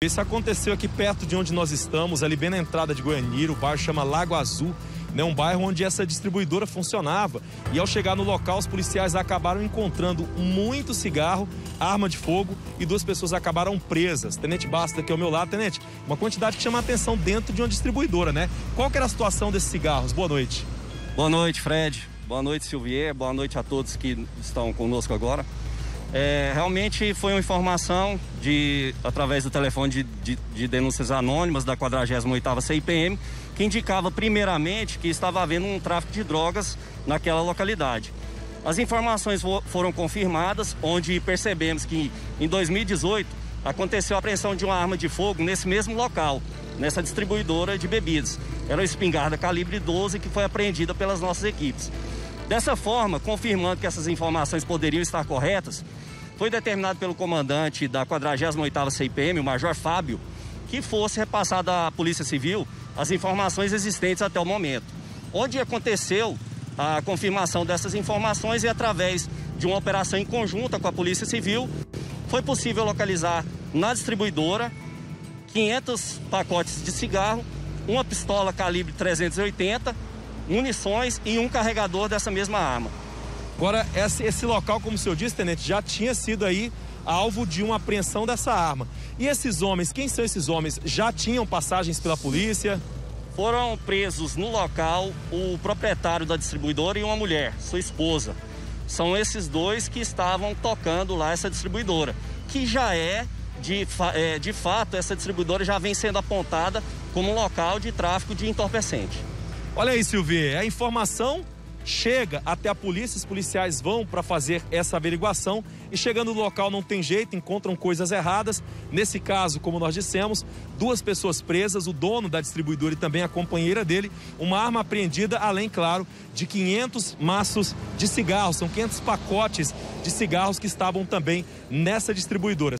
Isso aconteceu aqui perto de onde nós estamos, ali bem na entrada de Goianira. O bairro chama Lago Azul, né? Um bairro onde essa distribuidora funcionava. E ao chegar no local, os policiais acabaram encontrando muito cigarro, arma de fogo e 2 pessoas acabaram presas. Tenente Basta aqui ao meu lado. Tenente, uma quantidade que chama a atenção dentro de uma distribuidora, né? Qual que era a situação desses cigarros? Boa noite. Boa noite, Fred. Boa noite, Silvier. Boa noite a todos que estão conosco agora. Realmente foi uma informação através do telefone de denúncias anônimas da 48ª CIPM, que indicava primeiramente que estava havendo um tráfico de drogas naquela localidade. As informações foram confirmadas, onde percebemos que em 2018 aconteceu a apreensão de uma arma de fogo nesse mesmo local, nessa distribuidora de bebidas. Era uma espingarda calibre 12 que foi apreendida pelas nossas equipes. Dessa forma, confirmando que essas informações poderiam estar corretas, foi determinado pelo comandante da 48ª CIPM, o Major Fábio, que fosse repassada à Polícia Civil as informações existentes até o momento. Onde aconteceu a confirmação dessas informações e através de uma operação em conjunta com a Polícia Civil, foi possível localizar na distribuidora 500 pacotes de cigarro, uma pistola calibre 380, munições e um carregador dessa mesma arma. Agora, esse local, como o senhor disse, tenente, já tinha sido aí alvo de uma apreensão dessa arma. E esses homens, quem são esses homens? Já tinham passagens pela polícia? Foram presos no local o proprietário da distribuidora e uma mulher, sua esposa. São esses 2 que estavam tocando lá essa distribuidora, que já de fato, essa distribuidora já vem sendo apontada como um local de tráfico de entorpecente. Olha aí, Silvia, a informação chega até a polícia, os policiais vão para fazer essa averiguação e chegando no local não tem jeito, encontram coisas erradas. Nesse caso, como nós dissemos, 2 pessoas presas, o dono da distribuidora e também a companheira dele, uma arma apreendida, além, claro, de 500 maços de cigarros, são 500 pacotes de cigarros que estavam também nessa distribuidora.